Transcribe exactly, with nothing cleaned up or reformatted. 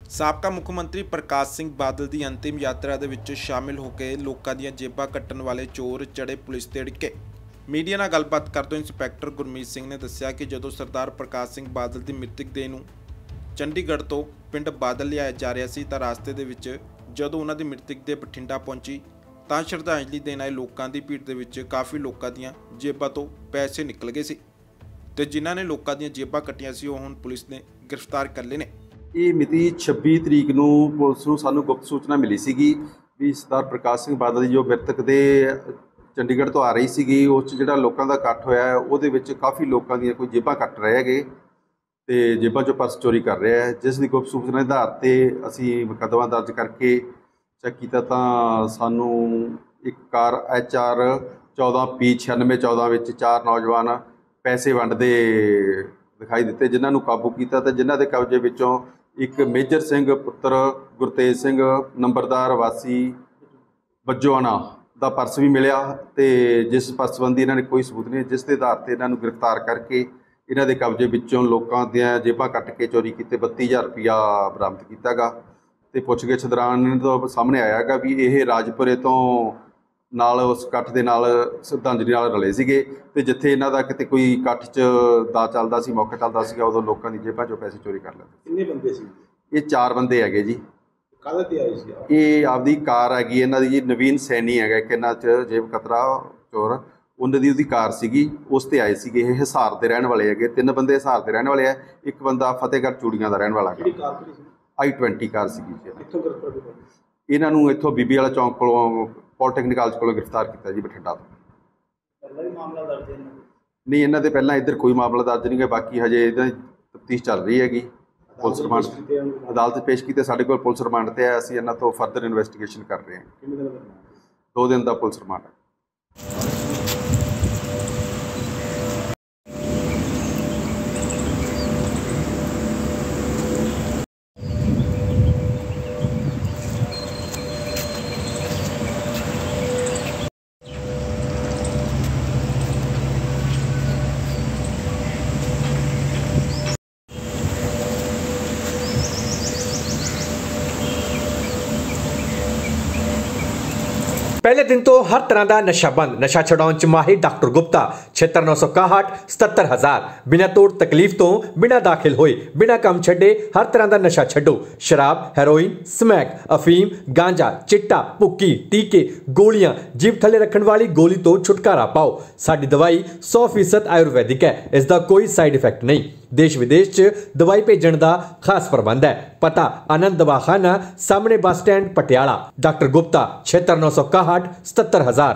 ਸਾਬਕਾ ਮੁੱਖ ਮੰਤਰੀ ਪ੍ਰਕਾਸ਼ ਸਿੰਘ ਬਾਦਲ ਦੀ ਅੰਤਿਮ ਯਾਤਰਾ ਦੇ ਵਿੱਚ ਸ਼ਾਮਿਲ ਹੋ ਕੇ ਲੋਕਾਂ ਦੀਆਂ ਜੇਬਾਂ ਕੱਟਣ ਵਾਲੇ ਚੋਰ ਚੜੇ ਪੁਲਿਸ ਤੇ ਅੜਿੱਕੇ। ਮੀਡੀਆ ਨਾਲ ਗੱਲਬਾਤ ਕਰਦੇ ਹੋਏ ਇੰਸਪੈਕਟਰ ਗੁਰਮੀਤ ਸਿੰਘ ਨੇ ਦੱਸਿਆ ਕਿ ਜਦੋਂ ਸਰਦਾਰ ਪ੍ਰਕਾਸ਼ ਸਿੰਘ ਬਾਦਲ ਦੀ ਮ੍ਰਿਤਕ ਦੇਹ ਨੂੰ ਚੰਡੀਗੜ੍ਹ ਤੋਂ ਪਿੰਡ ਬਾਦਲ ਲਿਆਇਆ ਜਾ ਰਿਹਾ ਸੀ ਤਾਂ ਰਾਸਤੇ ਦੇ ਵਿੱਚ ਜਦੋਂ ਉਹਨਾਂ ਦੀ ਮ੍ਰਿਤਕ ਦੇਹ ਬਠਿੰਡਾ ਪਹੁੰਚੀ ਤਾਂ ਸ਼ਰਧਾਂਜਲੀ ਦੇਣ ਆਏ ਲੋਕਾਂ ਦੀ ਭੀੜ ਦੇ ਵਿੱਚ ਕਾਫੀ ਲੋਕਾਂ ਦੀਆਂ ਜੇਬਾਂ ਤੋਂ ਪੈਸੇ ਨਿਕਲ ਗਏ ਸੀ ਤੇ ਜਿਨ੍ਹਾਂ ਨੇ ਲੋਕਾਂ ਦੀਆਂ ਜੇਬਾਂ ਕੱਟੀਆਂ ਸੀ ਉਹ ਹੁਣ ਪੁਲਿਸ ਨੇ ਗ੍ਰਿਫਤਾਰ ਕਰ ਲਏ ਨੇ। ਇਹ ਮਿਤੀ ਛੱਬੀ ਤਰੀਕ ਨੂੰ ਪੁਲਿਸ ਨੂੰ ਸਾਨੂੰ ਗੁਪਤ ਸੂਚਨਾ ਮਿਲੀ ਸੀਗੀ ਵੀ ਸਰਦਾਰ ਪ੍ਰਕਾਸ਼ ਸਿੰਘ ਬਾਦਲ ਦੀ ਜੋ ਮ੍ਰਿਤਕ ਦੇ ਚੰਡੀਗੜ੍ਹ ਤੋਂ ਆ ਰਹੀ ਸੀਗੀ ਉਸ 'ਚ ਜਿਹੜਾ ਲੋਕਾਂ ਦਾ ਇਕੱਠ ਹੋਇਆ ਉਹਦੇ ਵਿੱਚ ਕਾਫੀ ਲੋਕਾਂ ਦੀਆਂ ਕੋਈ ਜੇਬਾਂ ਕੱਟ ਰਹੇ ਹੈਗੇ ਤੇ ਜੇਬਾਂ 'ਚੋਂ ਪਰਸ ਚੋਰੀ ਕਰ ਰਿਹਾ ਹੈ, ਜਿਸ ਦੀ ਗੁਪਤ ਸੂਚਨਾ ਦੇ ਆਧਾਰ ਤੇ ਅਸੀਂ ਮੁਕੱਦਮਾ ਦਰਜ ਕਰਕੇ ਚੈੱਕ ਕੀਤਾ ਤਾਂ ਸਾਨੂੰ ਇੱਕ ਕਾਰ ਐਚ ਆਰ ਚੌਦਾਂ ਪੀ ਛਿਆਨਵੇਂ ਚੌਦਾਂ ਵਿੱਚ ਚਾਰ ਨੌਜਵਾਨ ਪੈਸੇ ਵੰਡਦੇ ਦਿਖਾਈ ਦਿੱਤੇ, ਜਿਨ੍ਹਾਂ ਨੂੰ ਕਾਬੂ ਕੀਤਾ ਤੇ ਜਿਨ੍ਹਾਂ ਦੇ ਕਬਜ਼ੇ ਵਿੱਚੋਂ ਇੱਕ ਮੇਜਰ ਸਿੰਘ ਪੁੱਤਰ ਗੁਰਤੇਜ ਸਿੰਘ ਨੰਬਰਦਾਰ ਵਾਸੀ ਬੱਜੋਆਣਾ ਦਾ ਪਰਸ ਵੀ ਮਿਲਿਆ ਤੇ ਜਿਸ ਪਰਸ ਸੰਬੰਧੀ ਇਹਨਾਂ ਨੇ ਕੋਈ ਸਬੂਤ ਨਹੀਂ, ਜਿਸ ਦੇ ਆਧਾਰ ਤੇ ਇਹਨਾਂ ਨੂੰ ਗ੍ਰਿਫਤਾਰ ਕਰਕੇ ਇਹਨਾਂ ਦੇ ਕਬਜ਼ੇ ਵਿੱਚੋਂ ਲੋਕਾਂ ਦੀਆਂ ਜੇਬਾਂ ਕੱਟ ਕੇ ਚੋਰੀ ਕੀਤੇ ਬੱਤੀ ਹਜ਼ਾਰ ਰੁਪਇਆ ਬਰਾਮਦ ਕੀਤਾ ਗਾ ਤੇ ਪੁੱਛਗਿੱਛ ਦੌਰਾਨ ਇਹਨਾਂ ਤੋਂ ਸਾਹਮਣੇ ਆਇਆ ਗਾ ਵੀ ਇਹ ਰਾਜਪੁਰੇ ਤੋਂ ਨਾਲ ਉਸ ਇਕੱਠ ਦੇ ਨਾਲ ਸ਼ਰਧਾਂਜਲੀ ਨਾਲ ਰਲੇ ਸੀਗੇ ਤੇ ਜਿੱਥੇ ਇਹਨਾਂ ਦਾ ਕਿਤੇ ਕੋਈ ਇਕੱਠ 'ਚ ਦਾ ਚੱਲਦਾ ਸੀ ਮੌਕਾ ਚੱਲਦਾ ਸੀਗਾ ਉਦੋਂ ਲੋਕਾਂ ਦੀ ਜੇਬਾਂ 'ਚੋਂ ਪੈਸੇ ਚੋਰੀ ਕਰ ਲੈਂਦੇ। ਕਿੰਨੇ ਬੰਦੇ ਸੀ? ਇਹ ਚਾਰ ਬੰਦੇ ਹੈਗੇ ਜੀ। ਕਾਹਦੇ ਤੇ ਆਏ ਸੀ? ਇਹ ਆਪਦੀ ਕਾਰ ਹੈਗੀ ਇਹਨਾਂ ਦੀ ਜੀ, ਨਵੀਨ ਸੈਣੀ ਹੈਗਾ ਇੱਕ ਇਹਨਾਂ 'ਚ ਜੇਬ ਕਤਰਾ ਚੋਰ, ਉਹਨਾਂ ਦੀ ਉਹਦੀ ਕਾਰ ਸੀਗੀ, ਉਸ ਤੇ ਆਏ ਸੀਗੇ। ਇਹ ਹਿਸਾਰ ਦੇ ਰਹਿਣ ਵਾਲੇ ਹੈਗੇ, ਤਿੰਨ ਬੰਦੇ ਹਿਸਾਰ ਦੇ ਰਹਿਣ ਵਾਲੇ ਆ, ਇੱਕ ਬੰਦਾ ਫਤਿਹਗੜ੍ਹ ਚੂੜੀਆਂ ਦਾ ਰਹਿਣ ਵਾਲਾ ਹੈਗਾ। ਆਈ ਟਵੈਂਟੀ ਕਾਰ ਸੀਗੀ ਜੀ। ਇਹਨਾਂ ਨੂੰ ਇੱਥੋਂ ਬੀਬੀ ਵਾਲਾ ਚੌਂਕ ਕੋਲੋਂ ਪੋਲੀਟੈਕਨਿਕ ਕਾਲਜ ਕੋਲੋਂ ਗ੍ਰਿਫਤਾਰ ਕੀਤਾ ਜੀ ਬਠਿੰਡਾ ਤੋਂ। ਪਹਿਲਾਂ ਵੀ ਮਾਮਲਾ ਦਰਜ ਹੈ? ਨਹੀਂ, ਇਹਨਾਂ ਦੇ ਪਹਿਲਾਂ ਇੱਧਰ ਕੋਈ ਮਾਮਲਾ ਦਰਜ ਨਹੀਂ ਹੈ, ਬਾਕੀ ਹਜੇ ਇਹਨਾਂ ਦੀ ਤਫਤੀਸ਼ ਚੱਲ ਰਹੀ ਹੈਗੀ। ਪੁਲਿਸ ਰਿਮਾਂਡ ਅਦਾਲਤ ਪੇਸ਼ ਕੀਤੇ, ਸਾਡੇ ਕੋਲ ਪੁਲਿਸ ਰਿਮਾਂਡ ਤੇ ਹੈ, ਅਸੀਂ ਇਹਨਾਂ ਤੋਂ ਫਰਦਰ ਇਨਵੈਸਟੀਗੇਸ਼ਨ ਕਰ ਰਹੇ ਹਾਂ। ਦੋ ਦਿਨ ਦਾ ਪੁਲਿਸ ਰਿਮਾਂਡ ਹੈ। पहले दिन तो हर तरह का नशा बंद। नशा छुड़ाउण च माहिर डॉक्टर गुप्ता छिहत्तर नौ सौ इकाहठ सतहत्तर हजार बिना तोड़ तकलीफ तो बिना दाखिल होए बिना काम छड्डे हर तरह का नशा छड्डो। शराब, हेरोइन, स्मैक, अफीम, गांजा, चिट्टा, भुक्की, टीके, गोलियां, जीभ थले रखने वाली गोली तो छुटकारा पाओ। साडी दवाई सौ फीसद आयुर्वैदिक है, इसका कोई साइड इफेक्ट नहीं। देश विदेश च दवाई भेजण दा खास प्रबंध है। पता आनंद दवाखाना सामने bus stand Patiala. Doctor Gupta छिहत्तर नौ सौ इकाहठ सतहत्तर हजार।